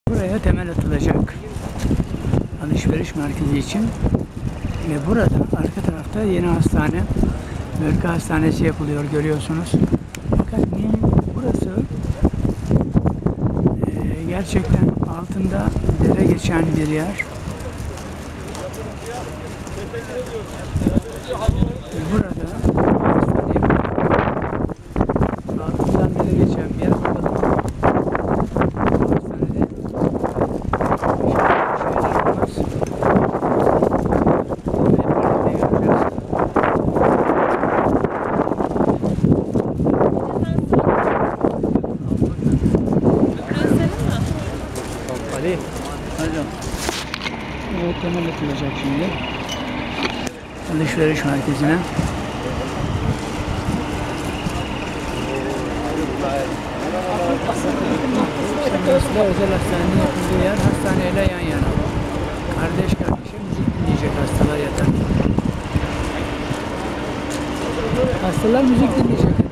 Buraya temel atılacak alışveriş merkezi için ve burada arka tarafta yeni hastane, bölge hastanesi yapılıyor, görüyorsunuz. Fakat burası gerçekten altında dere geçen bir yer. Burada altından dere geçen bir yer. Ali. Hocam. Evet, temel atılacak şimdi. Alışveriş merkezine. Burası da özel hastanenin yapıldığı yer. Hastaneyle yan yana. Kardeş kardeşe müzik dinleyecek hastalar yatar. Hastalar müzik dinleyecek.